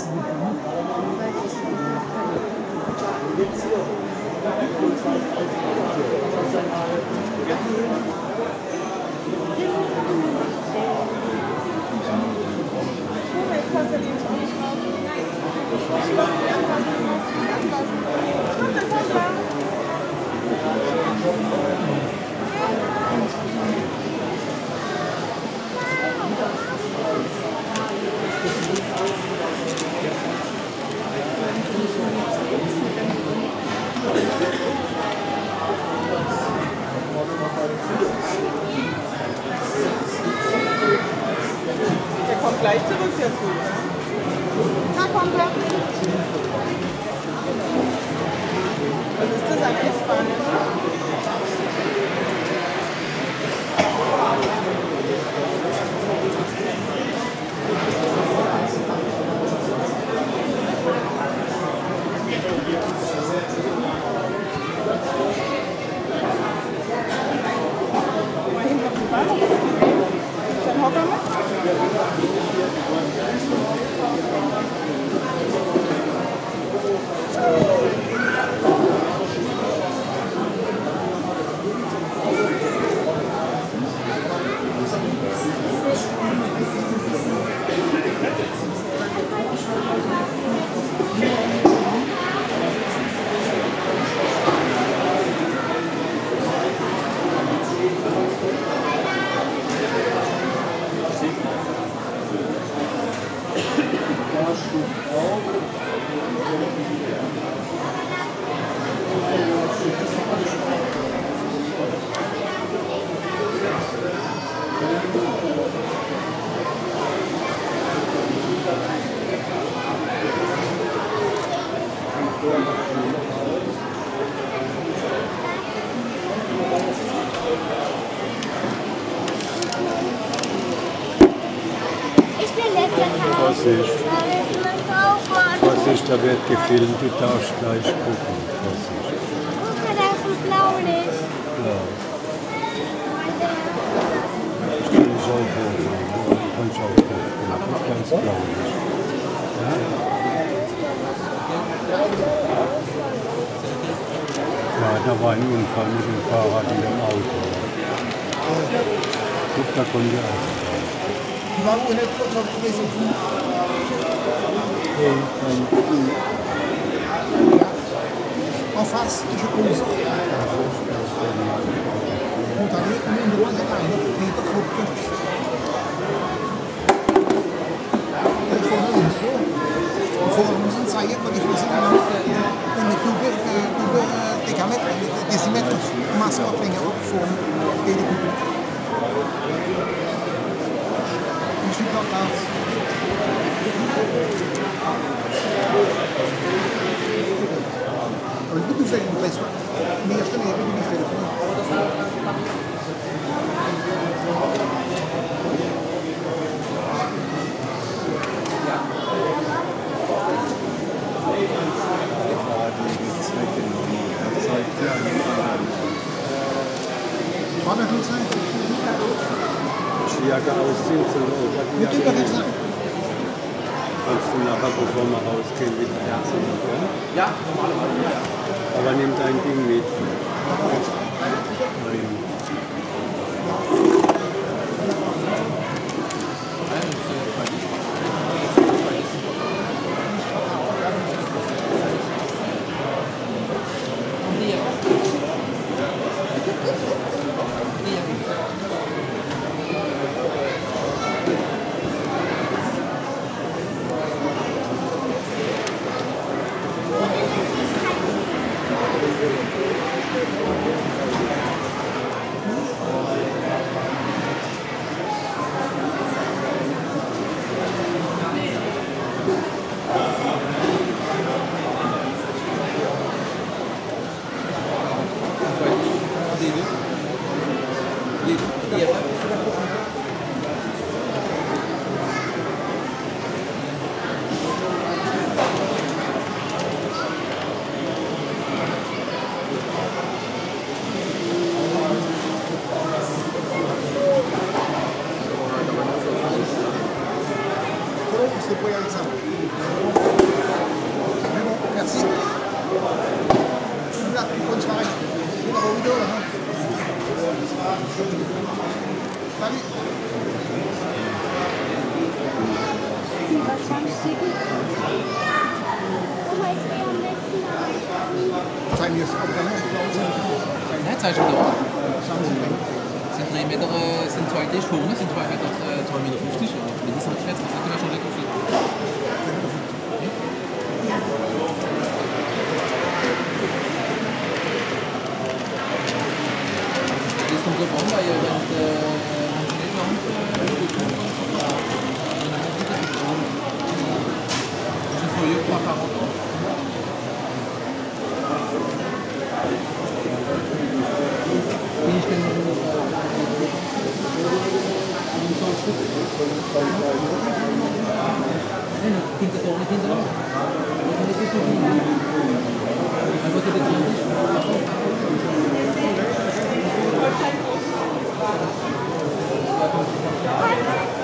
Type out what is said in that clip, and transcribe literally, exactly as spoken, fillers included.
Gleich zurück dazu. Da kommt er. Was ist das, eine S-Bahn? Dann hocken wir. Was ist? Was ist, da wird gefilmt, du darfst gleich gucken. Was ist? Guck mal, da ist ein Blaulicht. Blau. Stell dich auch hoch, du kannst auch gucken. Ganz blau ist. Ja? Ja, da war ein Unfall mit dem Fahrrad und dem Auto. Guck, da kommt der auch. Die waren ohne Prozent gewesen. En face, je pense. Moet daar niet meer in de rond gaan. Nee, dat klopt. Ik vond het niet zo. Ik vond het niet zo. Ik vond het niet zo. En ik probeer te gaan met decimeters maatschappingen op voor de publiek. Je ziet dat laat. Maar ik moet nu zeggen, het is meer dan even die telefoon. Wat er goed zijn? Jacke ausziehen zur Not. Moet u dat eens zeggen? Kannst du nachher, bevor wir rausgehen, wieder herziehen, okay? Ja, normalerweise, ja. Aber nimm dein Ding mit. on se débrouille avec ça. Mais bon, merci. Là, bonne soirée. On va voir vidéo là, non? Salut. Zijn wir jetzt auf der Nein, zwei Stunden da. Sind drei Meter, äh, sind zwei Tisch vorne, sind zwei Meter, äh, zwei Meter fünfzig. Und das hat jetzt, das hat schon lecker viel. Das kommt drauf an, weil ihr, wenn, äh, wenn Sie nicht haben, äh, gut tun können, so klar. Dann ist das nicht so. Das ist so ein paar Karotten. Wie ich denn noch Nein, Kinder doch nicht hinter. Das ist nicht so viel. Einfach so die